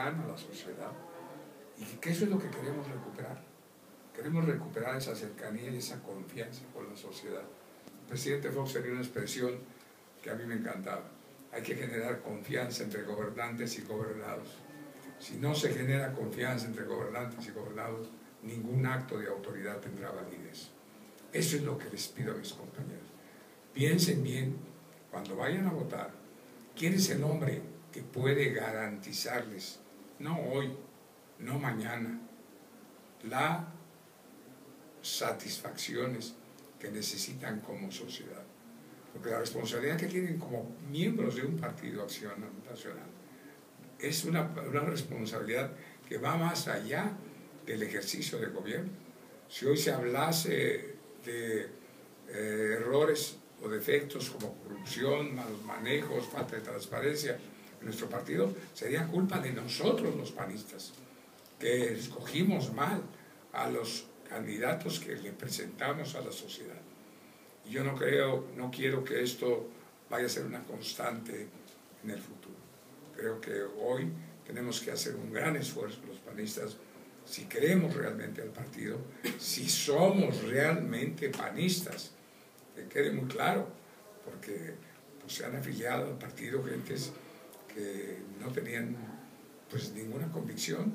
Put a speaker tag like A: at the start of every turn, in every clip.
A: cercano a la sociedad, y que eso es lo que queremos recuperar. Queremos recuperar esa cercanía y esa confianza con la sociedad. El presidente Fox tenía una expresión que a mí me encantaba: hay que generar confianza entre gobernantes y gobernados. Si no se genera confianza entre gobernantes y gobernados, ningún acto de autoridad tendrá validez. Eso es lo que les pido a mis compañeros. Piensen bien, cuando vayan a votar, ¿quién es el hombre que puede garantizarles, no hoy, no mañana, las satisfacciones que necesitan como sociedad? Porque la responsabilidad que tienen como miembros de un partido Acción Nacional es una responsabilidad que va más allá del ejercicio de gobierno. Si hoy se hablase de errores o defectos como corrupción, malos manejos, falta de transparencia en nuestro partido, sería culpa de nosotros los panistas, que escogimos mal a los candidatos que le presentamos a la sociedad. Y yo no quiero que esto vaya a ser una constante en el futuro. Creo que hoy tenemos que hacer un gran esfuerzo los panistas, si queremos realmente al partido, si somos realmente panistas, que quede muy claro, porque pues, se han afiliado al partido gentes que no tenían pues ninguna convicción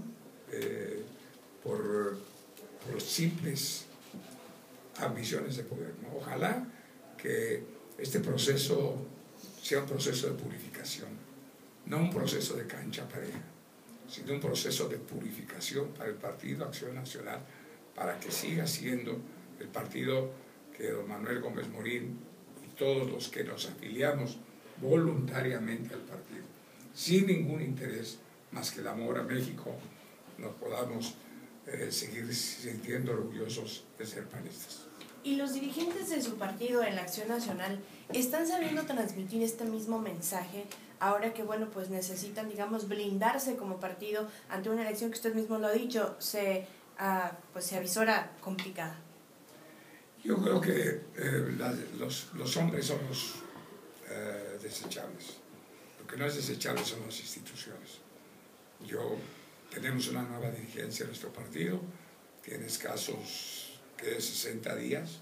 A: por simples ambiciones de poder, ¿no? Ojalá que este proceso sea un proceso de purificación, no un proceso de cancha pareja, sino un proceso de purificación para el Partido Acción Nacional, para que siga siendo el partido que don Manuel Gómez Morín y todos los que nos afiliamos voluntariamente al partido, sin ningún interés más que el amor a México, nos podamos seguir sintiendo orgullosos de ser panistas.
B: ¿Y los dirigentes de su partido en la Acción Nacional están sabiendo transmitir este mismo mensaje ahora que, bueno, pues necesitan, digamos, blindarse como partido ante una elección que usted mismo lo ha dicho, pues se avisora complicada?
A: Yo creo que los hombres somos desechables. Lo que no es desechable son las instituciones. Tenemos una nueva dirigencia en nuestro partido, tiene escasos 60 días.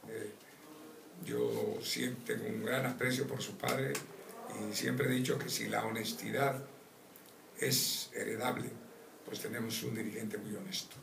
A: Yo siempre tengo un gran aprecio por su padre y siempre he dicho que si la honestidad es heredable, pues tenemos un dirigente muy honesto.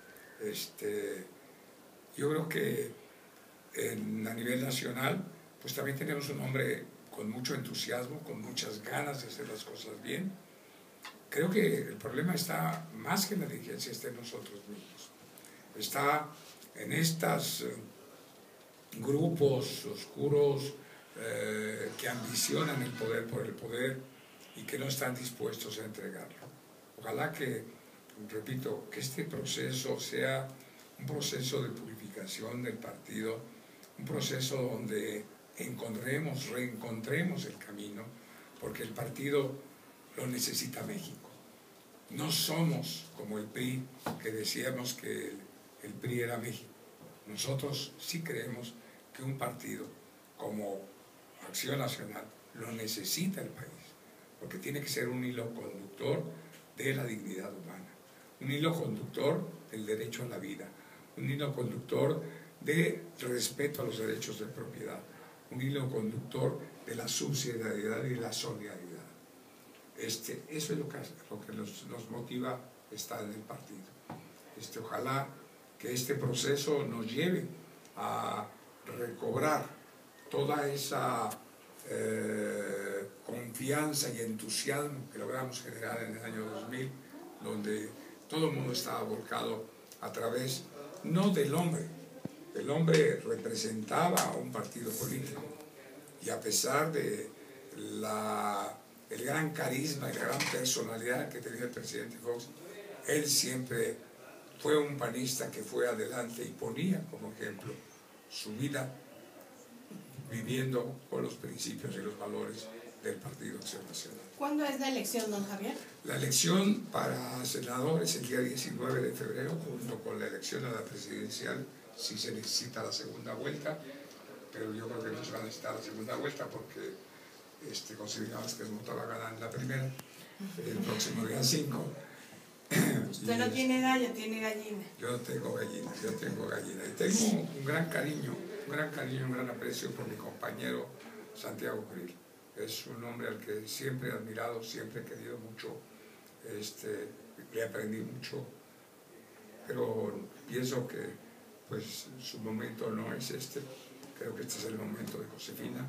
A: Yo creo que a nivel nacional, pues también tenemos un hombre con mucho entusiasmo, con muchas ganas de hacer las cosas bien. Creo que el problema está más que en la dirigencia, está en nosotros mismos. Está en estos grupos oscuros que ambicionan el poder por el poder y que no están dispuestos a entregarlo. Ojalá que, repito, que este proceso sea un proceso de purificación del partido, un proceso donde reencontremos el camino, porque el partido lo necesita México. No somos como el PRI, que decíamos que el PRI era México. Nosotros sí creemos que un partido como Acción Nacional lo necesita el país, porque tiene que ser un hilo conductor de la dignidad humana, un hilo conductor del derecho a la vida, un hilo conductor del respeto a los derechos de propiedad, un hilo conductor de la subsidiariedad y la solidaridad. Eso es lo que nos motiva a estar en el partido. Ojalá que este proceso nos lleve a recobrar toda esa confianza y entusiasmo que logramos generar en el año 2000, donde todo el mundo estaba volcado a través, no del hombre. El hombre representaba a un partido político y a pesar de el gran carisma y la gran personalidad que tenía el presidente Fox, él siempre fue un panista que fue adelante y ponía como ejemplo su vida viviendo con los principios y los valores del Partido Acción Nacional.
B: ¿Cuándo es la elección, don Javier?
A: La elección para senador es el día 19 de febrero, junto con la elección a la presidencial, si se necesita la segunda vuelta, pero yo creo que no se va a necesitar la segunda vuelta porque consideramos que el voto va a ganar en la primera. el próximo día 5.
B: Usted no tiene gallo, tiene gallina.
A: Yo tengo gallina. Y tengo un gran cariño, un gran aprecio por mi compañero Santiago Krill. Es un hombre al que siempre he admirado, siempre he querido mucho, le aprendí mucho, pero pienso que pues su momento no es este. Creo que este es el momento de Josefina,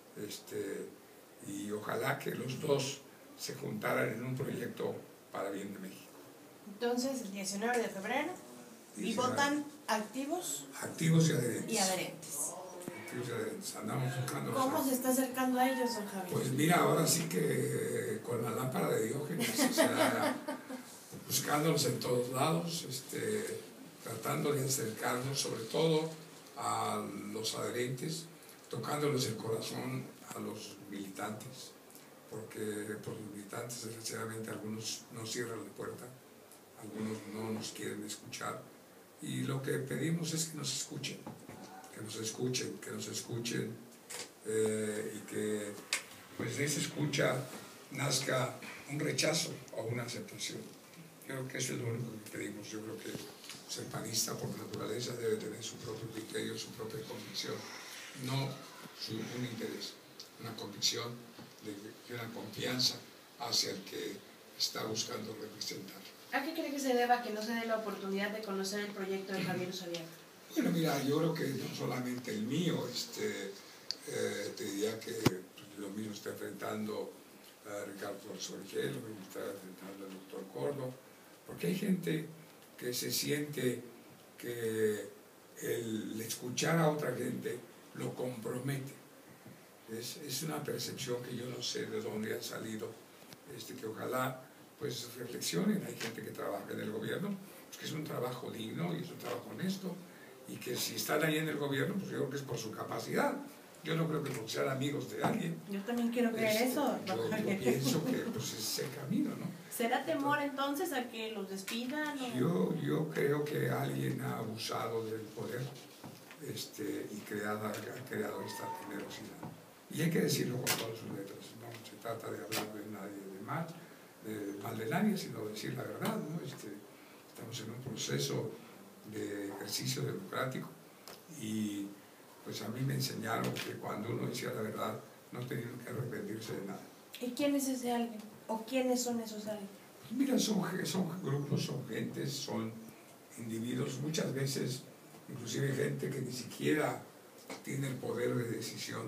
A: y ojalá que los dos se juntaran en un proyecto para bien de México.
B: Entonces, el 19 de febrero, ¿y votan activos?
A: Activos y adherentes.
B: Y adherentes.
A: Activos y adherentes. Andamos buscando.
B: ¿Cómo se está acercando a ellos, don Javier?
A: Pues mira, ahora sí que con la lámpara de Diógenes, o sea, buscándolos en todos lados, tratando de acercarnos sobre todo a los adherentes, tocándoles el corazón a los militantes, porque por los militantes desgraciadamente algunos nos cierran la puerta, algunos no nos quieren escuchar, y lo que pedimos es que nos escuchen, y que pues de esa escucha nazca un rechazo o una aceptación. Yo creo que eso es lo único que pedimos. Yo creo que el panista por naturaleza debe tener su propio criterio, su propia convicción, no un interés, una convicción de una confianza hacia el que está buscando representar.
B: ¿A qué cree que se deba que no se dé la oportunidad de conocer el proyecto de Javier Usabiaga?
A: Bueno, mira, yo creo que no solamente el mío, te diría que lo mismo está enfrentando a Ricardo Sorgel, lo mismo está enfrentando al doctor Cordo, porque hay gente que se siente que el escuchar a otra gente lo compromete. Es una percepción que yo no sé de dónde ha salido, que ojalá pues reflexionen. Hay gente que trabaja en el gobierno, pues que es un trabajo digno y es un trabajo honesto, y que si están ahí en el gobierno, pues yo creo que es por su capacidad. Yo no creo que por ser amigos de alguien.
B: Yo también quiero creer eso.
A: Yo pienso que pues, es el camino, ¿no?
B: ¿Será temor entonces a que los despidan?
A: Yo creo que alguien ha abusado del poder y ha creado esta generosidad. Y hay que decirlo con todas sus letras. No se trata de hablar de nadie de mal de nadie, sino decir la verdad, ¿no? Estamos en un proceso de ejercicio democrático y pues a mí me enseñaron que cuando uno decía la verdad no tenía que arrepentirse de nada.
B: ¿Y quién es ese alguien? ¿O quiénes son esos alguien?
A: Pues mira, son grupos, son gentes, son individuos, muchas veces inclusive gente que ni siquiera tiene el poder de decisión.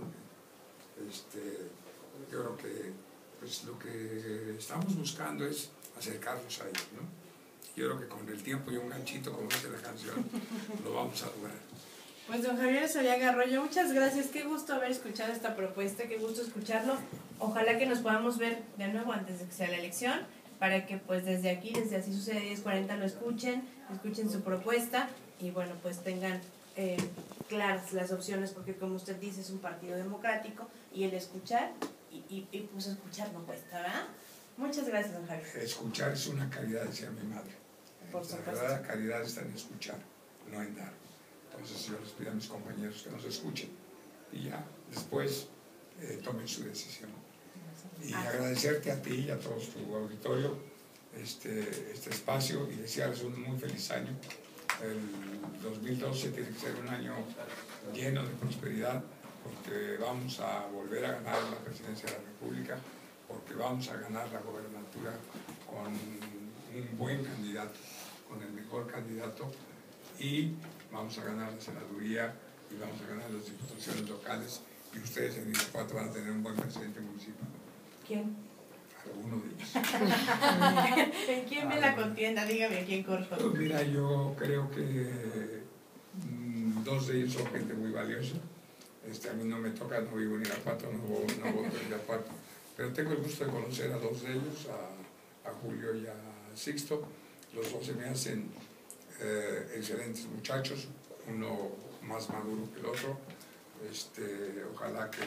A: Yo creo que pues, lo que estamos buscando es acercarnos a ellos, ¿no? Yo creo que con el tiempo y un ganchito, como dice la canción, lo vamos a lograr.
B: Pues don Javier Usabiaga Arroyo, muchas gracias, qué gusto haber escuchado esta propuesta, qué gusto escucharlo. Ojalá que nos podamos ver de nuevo antes de que sea la elección, para que pues desde aquí, desde Así Sucede 1040 lo escuchen su propuesta y bueno, pues tengan claras las opciones, porque como usted dice es un partido democrático y el escuchar, y pues escuchar no cuesta, ¿verdad? Muchas gracias, don Javier.
A: Escuchar es una calidad, decía mi madre.
B: Por supuesto.
A: La verdadera calidad está en escuchar, no en dar. Entonces yo les pido a mis compañeros que nos escuchen y ya después tomen su decisión. Y agradecerte a ti y a todo tu auditorio este espacio y desearles un muy feliz año. El 2012 tiene que ser un año lleno de prosperidad, porque vamos a volver a ganar la presidencia de la República, porque vamos a ganar la gobernatura con un buen candidato, con el mejor candidato, y vamos a ganar la senaduría y vamos a ganar las diputaciones locales, y ustedes en Irapuato van a tener un buen presidente municipal.
B: ¿Quién?
A: Alguno de ellos.
B: ¿En quién ve la contienda? Dígame, ¿a quién corto?
A: Pues mira, yo creo que dos de ellos son gente muy valiosa. A mí no me toca, no vivo en Irapuato, no voto en Irapuato, pero tengo el gusto de conocer a dos de ellos, a Julio y a Sixto. Los dos se me hacen excelentes muchachos, uno más maduro que el otro. Ojalá que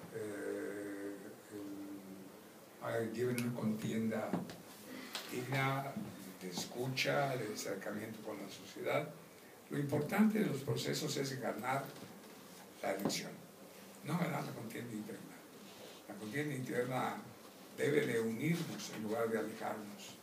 A: lleven una contienda digna, de escucha, de acercamiento con la sociedad. Lo importante de los procesos es ganar la elección, no ganar la contienda interna. La contienda interna debe de unirnos en lugar de alejarnos.